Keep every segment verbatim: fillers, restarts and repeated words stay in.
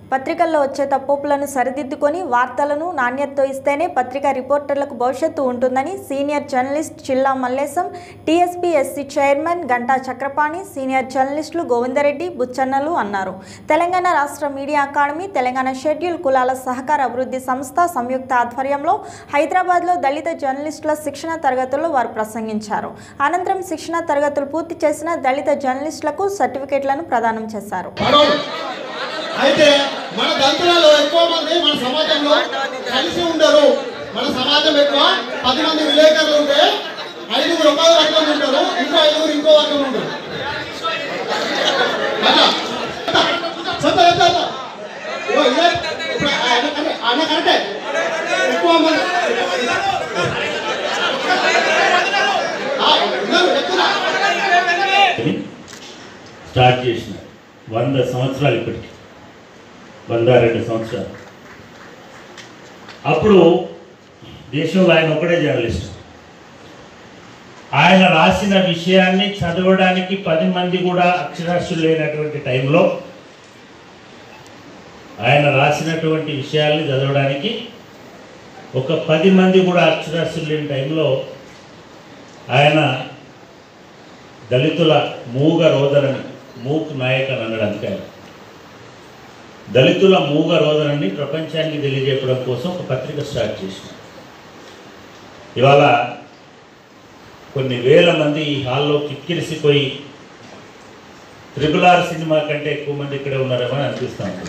పత్రికల్లో వచ్చే తప్పులను సరిదిద్దుకొని వార్తలను నాణ్యతతో ఇస్తేనే పత్రికా రిపోర్టర్లకు భవిష్యత్తు ఉంటుందని senior journalist Chilla Mallesham, TSPSC chairman Ganta Chakrapani, senior జర్నలిస్టులు గోవిందరెడ్డి, బుచ్చన్నలు అన్నారు. తెలంగాణ రాష్ట్ర మీడియా అకాడమీ, తెలంగాణ షెడ్యూల్ కులాల సహకార అభివృద్ధి సంస్థ సంయుక్త ఆధ్వర్యంలో హైదరాబాద్లో దళిత జర్నలిస్టుల శిక్షణ తరగతుల్లో వారు ప్రసంగించారు. అనంతరం శిక్షణ తరగతులు పూర్తి చేసిన దళిత జర్నలిస్టులకు సర్టిఫికెట్లను ప్రదానం చేశారు. అయితే మన దంతులలో ఎక్కువ మంది మన సమాజంలో కలిసి ఉండరు. మన సమాజం ఎక్కువ పది మంది విలేకరులు ఉంటే ఐదుగురు ఒక వర్గం ఉంటారు, ఇంకో ఐదుగురు ఇంకో వర్గం ఉంటారు. అన్న కరెక్టే, ఎక్కువ మంది స్టార్ట్ చేసిన వంద సంవత్సరాలు ఇప్పటికి వంద రెండు సంవత్సరాలు. అప్పుడు దేశంలో ఆయన ఒకటే జర్నలిస్ట్. ఆయన రాసిన విషయాన్ని చదవడానికి పది మంది కూడా అక్షరాస్యులు లేనటువంటి టైంలో ఆయన రాసినటువంటి విషయాల్ని చదవడానికి ఒక పది మంది కూడా అక్షరాస్యులు లేని టైంలో ఆయన దళితుల మూగ రోదనని మూక్ నాయక్ అని అన్నాడు. అందుకే దళితుల మూగ రోదనని ప్రపంచానికి తెలియజెప్పడం కోసం ఒక పత్రిక స్టార్ట్ చేసింది. ఇవాళ కొన్ని వేల మంది ఈ హాల్లో కిక్కిరిసిపోయి త్రిబుల్ ఆర్ సినిమా కంటే ఎక్కువ మంది ఇక్కడే ఉన్నారేమని అనిపిస్తాను.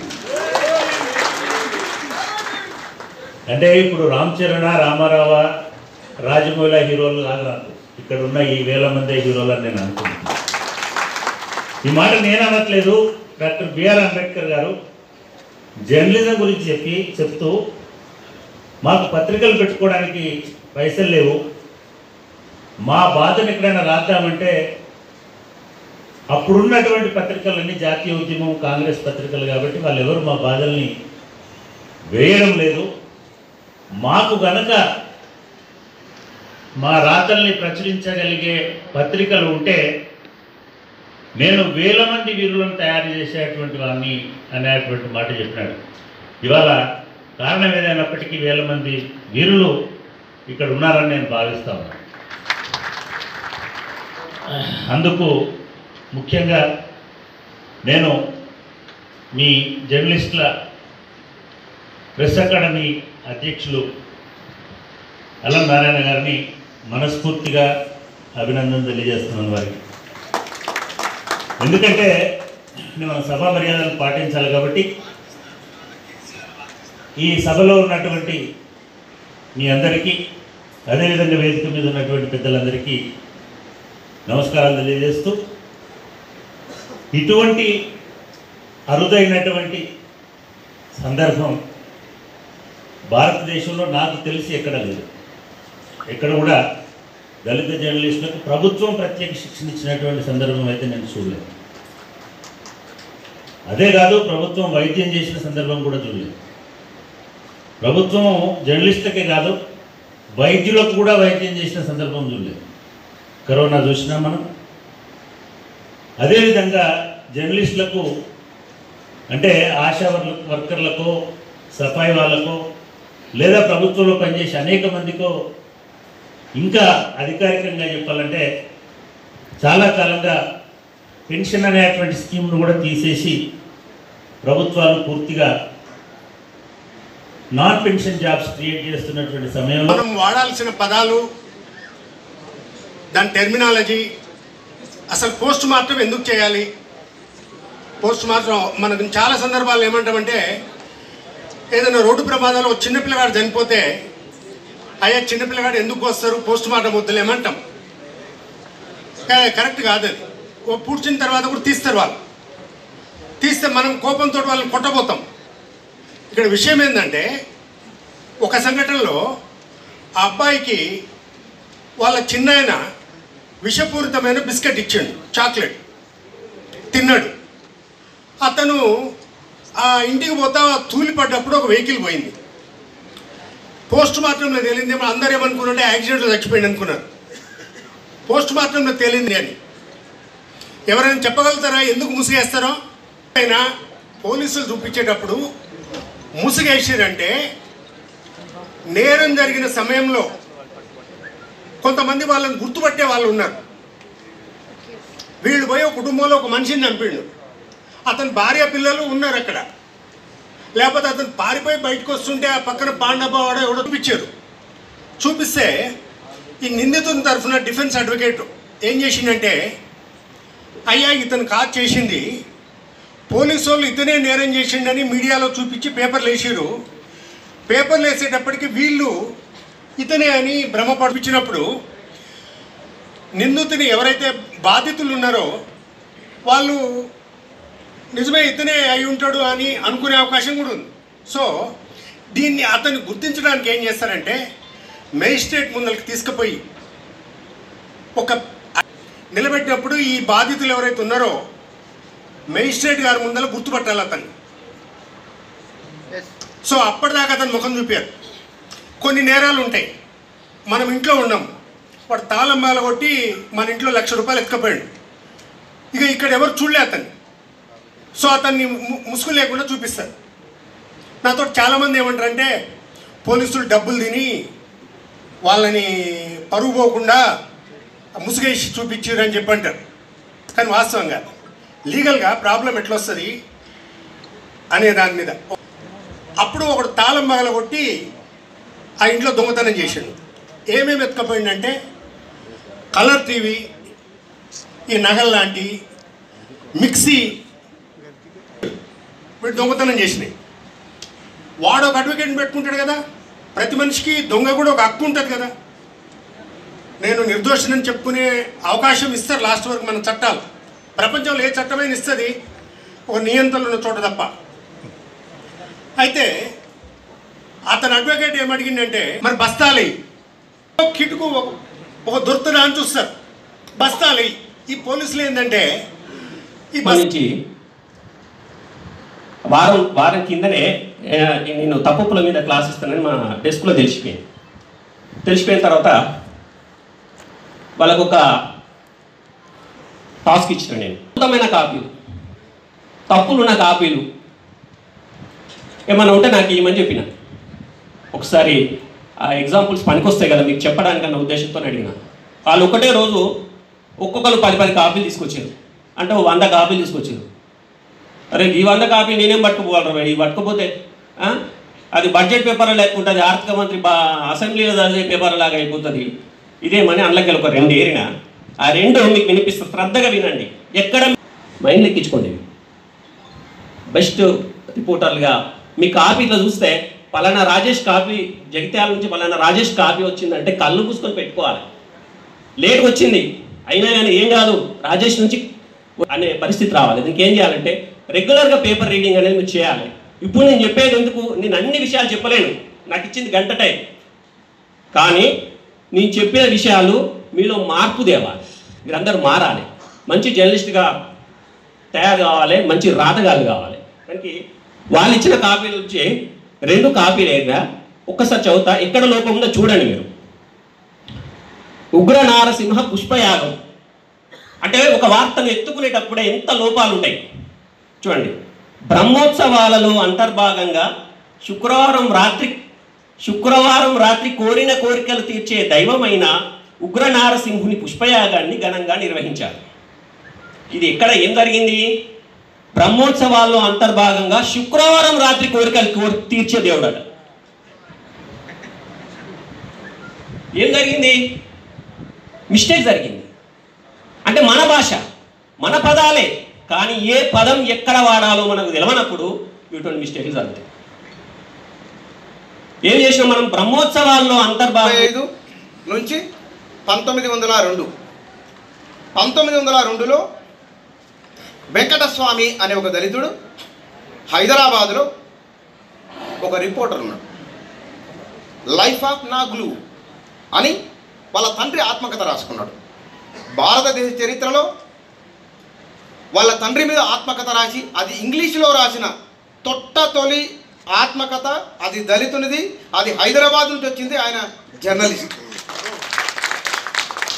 అంటే ఇప్పుడు రామ్ చరణ్, రామారావ, రాజమౌళి హీరోలు కాదు నాకు, ఇక్కడ ఉన్న ఈ వేల మంది హీరోలు అని నేను అనుకుంటున్నాను. ఈ మాట నేను అనట్లేదు. డాక్టర్ బిఆర్ అంబేద్కర్ గారు జర్నలిజం గురించి చెప్పి చెప్తూ మాకు పత్రికలు పెట్టుకోవడానికి పైసలు లేవు, మా బాధను ఎక్కడైనా రాద్దామంటే అప్పుడున్నటువంటి పత్రికలన్నీ జాతీయ ఉద్యమం కాంగ్రెస్ పత్రికలు కాబట్టి వాళ్ళు ఎవరు మా బాధల్ని వేయడం లేదు, మాకు గనక మా రాతల్ని ప్రచురించగలిగే పత్రికలు ఉంటే నేను వేల మంది వీరులను తయారు చేసేటువంటి వాడిని అనేటువంటి మాట చెప్పినాడు. ఇవాళ కారణం ఏదైనప్పటికీ వేల మంది వీరులు ఇక్కడ ఉన్నారని నేను భావిస్తా ఉన్నాను. అందుకు ముఖ్యంగా నేను మీ జర్నలిస్టుల ప్రెస్ అకాడమీ అధ్యక్షులు అల్లం నారాయణ గారిని మనస్ఫూర్తిగా అభినందన తెలియజేస్తున్నాను వారికి. ఎందుకంటే మన సభా మర్యాదలను పాటించాలి కాబట్టి ఈ సభలో ఉన్నటువంటి మీ అందరికీ, అదేవిధంగా వేదిక మీద ఉన్నటువంటి పెద్దలందరికీ నమస్కారాలు తెలియజేస్తూ, ఇటువంటి అరుదైనటువంటి సందర్భం భారతదేశంలో నాకు తెలిసి ఎక్కడ లేదు. ఎక్కడ కూడా దళిత జర్నలిస్టులకు ప్రభుత్వం ప్రత్యేక శిక్షణ ఇచ్చినటువంటి సందర్భం అయితే నేను చూడలేదు. అదే కాదు, ప్రభుత్వం వైద్యం చేసిన సందర్భం కూడా చూడలేదు. ప్రభుత్వం జర్నలిస్టులకే కాదు వైద్యులకు కూడా వైద్యం చేసిన సందర్భం చూడలేదు. కరోనా చూసినాం మనం. అదేవిధంగా జర్నలిస్టులకు అంటే ఆశా వర్కర్లకో, సఫాయి వాళ్ళకో, లేదా ప్రభుత్వంలో పనిచేసే అనేక మందికో, ఇంకా అధికారికంగా చెప్పాలంటే చాలా కాలంగా పెన్షన్ అనేటువంటి స్కీమ్ను కూడా తీసేసి ప్రభుత్వాలు పూర్తిగా నాన్ పెన్షన్ జాబ్స్ క్రియేట్ చేస్తున్నటువంటి సమయంలో మనం వాడాల్సిన పదాలు, దాని టెర్మినాలజీ, అసలు పోస్ట్ మార్టం ఎందుకు చేయాలి, పోస్ట్ మార్టం మనకు చాలా సందర్భాలు ఏమంటామంటే ఏదైనా రోడ్డు ప్రమాదంలో చిన్నపిల్లగాడు చనిపోతే అయ్యా చిన్నపిల్లగాడు ఎందుకు వస్తారు, పోస్ట్ మార్టం వద్దులు ఏమంటాం. కరెక్ట్ కాదు అది. ఓ పూడ్చిన తర్వాత కూడా తీస్తారు వాళ్ళు. తీస్తే మనం కోపంతో వాళ్ళని కొట్టబోతాం. ఇక్కడ విషయం ఏంటంటే ఒక సంఘటనలో ఆ అబ్బాయికి వాళ్ళ చిన్నాయన విషపూరితమైన బిస్కెట్ ఇచ్చాడు, చాక్లెట్ తిన్నాడు. అతను ఆ ఇంటికి పోతా తూలిపడ్డప్పుడు ఒక వెహికల్ పోయింది. పోస్ట్ మార్టంలో తేలింది ఏమో, అందరూ ఏమనుకున్నారంటే యాక్సిడెంట్లో చచ్చిపోయింది అనుకున్నారు. పోస్ట్ మార్టంలో తేలింది అని ఎవరైనా చెప్పగలుగుతారా ఎందుకు ముసిగేస్తారో? అయినా పోలీసులు చూపించేటప్పుడు ముసుగేసారంటే నేరం జరిగిన సమయంలో కొంతమంది వాళ్ళని గుర్తుపట్టే వాళ్ళు ఉన్నారు. వీళ్ళు పోయి ఒక కుటుంబంలో ఒక మనిషిని చంపిండు, అతని భార్య పిల్లలు ఉన్నారు అక్కడ. లేకపోతే అతను పారిపోయి బయటకు వస్తుంటే ఆ పక్కన పాండబావాడో ఎవడో చూపించారు. చూపిస్తే ఈ నిందితుని తరఫున డిఫెన్స్ అడ్వకేట్ ఏం చేసిందంటే, అయ్యా ఇతను కాదు చేసింది, పోలీసు వాళ్ళు ఇతనే నేరం చేసిండని మీడియాలో చూపించి పేపర్లు వేసారు. పేపర్లు వేసేటప్పటికి వీళ్ళు ఇతనే అని భ్రమ పడిపించినప్పుడు నిందితుని ఎవరైతే బాధితులు ఉన్నారో వాళ్ళు నిజమే ఇతనే అయి ఉంటాడు అని అనుకునే అవకాశం కూడా ఉంది. సో దీన్ని అతన్ని గుర్తించడానికి ఏం చేస్తారంటే, మేజిస్ట్రేట్ ముందరికి తీసుకుపోయి ఒక నిలబెట్టినప్పుడు ఈ బాధితులు ఎవరైతే ఉన్నారో మేజిస్ట్రేట్ గారి ముందర గుర్తుపట్టాలి అతన్ని. సో అప్పటిదాకా అతను ముఖం చూపారు. కొన్ని నేరాలు ఉంటాయి, మనం ఇంట్లో ఉన్నాం, వాడు తాళం మాల కొట్టి మన ఇంట్లో లక్ష రూపాయలు ఎత్తుకపోయాడు, ఇక ఇక్కడ ఎవరు చూడలే అతన్ని. సో అతన్ని ముసుగు లేకుండా చూపిస్తారు. నాతో చాలామంది ఏమంటారంటే, పోలీసులు డబ్బులు తిని వాళ్ళని పరుగు పోకుండా ముసుగేసి చూపించారు అని చెప్పి అంటారు. కానీ వాస్తవంగా లీగల్గా ప్రాబ్లం ఎట్లా వస్తుంది అనే దాని మీద అప్పుడు ఒకడు తాళం పగల కొట్టి ఆ ఇంట్లో దొంగతనం చేసాడు. ఏమేమి ఎత్తుకపోయిందంటే కలర్ టీవీ, ఈ నగలు లాంటి మిక్సీ వీడు దొంగతనం చేసినాయి. వాడు ఒక అడ్వకేట్ని పెట్టుకుంటాడు కదా, ప్రతి మనిషికి దొంగ కూడా ఒక హక్కు ఉంటుంది కదా. నేను నిర్దోషిని చెప్పుకునే అవకాశం ఇస్తారు లాస్ట్ వరకు మన చట్టాలు. ప్రపంచంలో ఏ చట్టమైనా ఇస్తుంది, ఒక నియంత్రణ ఉన్న చోట తప్ప. అయితే అతను అడ్వకేట్ ఏమడిగిందంటే, మరి బస్తాలు కిటుకు ఒక దొరుకుతుందా అని చూస్తారు, బస్తాలు. ఈ పోలీసులు ఏంటంటే ఈ నుంచి వారం వారం కిందనే నేను తప్పుల మీద క్లాస్ ఇస్తానని మా డెస్క్లో తెలిసిపోయింది. తెలిసిపోయిన తర్వాత వాళ్ళకు ఒక టాస్క్ ఇచ్చిన, నేను అద్భుతమైన కాపీలు, తప్పులున్న కాపీలు ఏమన్నా ఉంటే నాకు ఇవ్వమని చెప్పిన. ఒకసారి ఆ ఎగ్జాంపుల్స్ పనికొస్తాయి కదా మీకు చెప్పడానికన్న ఉద్దేశంతో అడిగిన. వాళ్ళు ఒకటే రోజు ఒక్కొక్కరు పది పది కాపీలు తీసుకొచ్చారు, అంటే వంద కాపీలు తీసుకొచ్చారు. అరే ఈ వంద కాపీ నేనేం పట్టుకుపోగలరా, ఈ పట్టుకుపోతే అది బడ్జెట్ పేపర్ లేకుంటుంది, ఆర్థిక మంత్రి బా అసెంబ్లీలో చదివే పేపర్ లాగా అయిపోతుంది. ఇదేమని అందులోకి ఒక రెండు ఏరిన, ఆ రెండు మీకు వినిపిస్తుంది, శ్రద్ధగా వినండి, ఎక్కడ మైండ్ ఎక్కించుకోండి. బెస్ట్ రిపోర్టర్లుగా మీ కాపీలో చూస్తే పలానా రాజేష్ కాపీ, జగిత్యాల నుంచి పలానా రాజేష్ కాపీ వచ్చిందంటే కళ్ళు పూసుకొని పెట్టుకోవాలి. లేట్ వచ్చింది అయినా కానీ ఏం కాదు, రాజేష్ నుంచి అనే పరిస్థితి రావాలి. దీనికి ఏం చేయాలంటే రెగ్యులర్గా పేపర్ రీడింగ్ అనేది మీరు చేయాలి. ఇప్పుడు నేను చెప్పేది ఎందుకు, నేను అన్ని విషయాలు చెప్పలేను, నాకు ఇచ్చింది గంట టైం. కానీ నేను చెప్పిన విషయాలు మీలో మార్పు తేవాలి, మీరందరూ మారాలి, మంచి జర్నలిస్ట్గా తయారు కావాలి, మంచి రాతగాలు కావాలి. దానికి వాళ్ళు ఇచ్చిన కాపీలు వచ్చి రెండు కాపీలు ఏగా ఒక్కసారి చదువుతా, ఎక్కడ లోపం ఉందో చూడండి మీరు. ఉగ్ర నారసింహ పుష్పయాగం అంటే ఒక వార్తను ఎత్తుకునేటప్పుడే ఎంత లోపాలు ఉంటాయి చూడండి. బ్రహ్మోత్సవాలలో అంతర్భాగంగా శుక్రవారం రాత్రి శుక్రవారం రాత్రి కోరిన కోరికలు తీర్చే దైవమైన ఉగ్ర నారసింహుని పుష్పయాగాన్ని ఘనంగా నిర్వహించారు. ఇది ఎక్కడ ఏం జరిగింది? బ్రహ్మోత్సవాల్లో అంతర్భాగంగా శుక్రవారం రాత్రి కోరికలు కోరి తీర్చే దేవుడట. ఏం జరిగింది? మిస్టేక్ జరిగింది. అంటే మన భాష, మన పదాలే, కానీ ఏ పదం ఎక్కడ వాడాలో మనకు తెలియనప్పుడు ఇటువంటి మిస్టేక్లు జరుగుతాయి. ఏం చేసినాం మనం? బ్రహ్మోత్సవాల్లో అంతర్భాగం ఐదు నుంచి పంతొమ్మిది వందల రెండు పంతొమ్మిది వందల రెండులో వెంకటస్వామి అనే ఒక దళితుడు హైదరాబాదులో ఒక రిపోర్టర్ ఉన్నాడు. లైఫ్ ఆఫ్ నాగ్లూ అని వాళ్ళ తండ్రి ఆత్మకథ రాసుకున్నాడు. భారతదేశ చరిత్రలో వాళ్ళ తండ్రి మీద ఆత్మకథ రాసి అది ఇంగ్లీషులో రాసిన తొట్ట తొలి ఆత్మకథ, అది దళితునిది, అది హైదరాబాద్ నుంచి వచ్చింది. ఆయన జర్నలిస్ట్.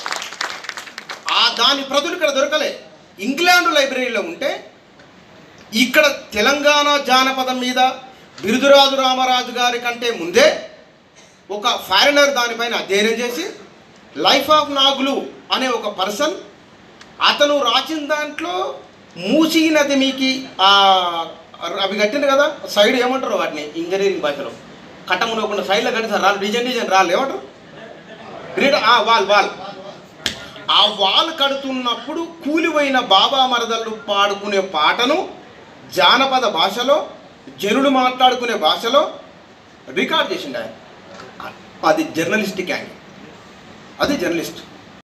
ఆ దాని ప్రతులు ఇక్కడ దొరకలే. ఇంగ్లాండ్ లైబ్రరీలో ఉంటే ఇక్కడ తెలంగాణ జానపదం మీద బిరుదురాజు రామరాజు గారి కంటే ముందే ఒక ఫారినర్ దానిపైన అధ్యయనం చేసి లైఫ్ ఆఫ్ నాగులు అనే ఒక పర్సన్ అతను రాసిన దాంట్లో మూసీ నది మీకు అవి కట్టింది కదా సైడ్ ఏమంటారు వాటిని ఇంజనీరింగ్ భాషలో కట్టమునకుండా సైడ్లో కట్టిస్తారు రాళ్ళు డిజైన్ డిజైన్ రాళ్ళు ఏమంటారు గ్రేట్ వాల్ వాల్ ఆ వాల్ కడుతున్నప్పుడు కూలిపోయిన బాబా మరదళ్ళు పాడుకునే పాటను జానపద భాషలో జనులు మాట్లాడుకునే భాషలో రికార్డ్ చేసిండు ఆయన. అది జర్నలిస్టిక్ యాంగిల్, అది జర్నలిస్ట్.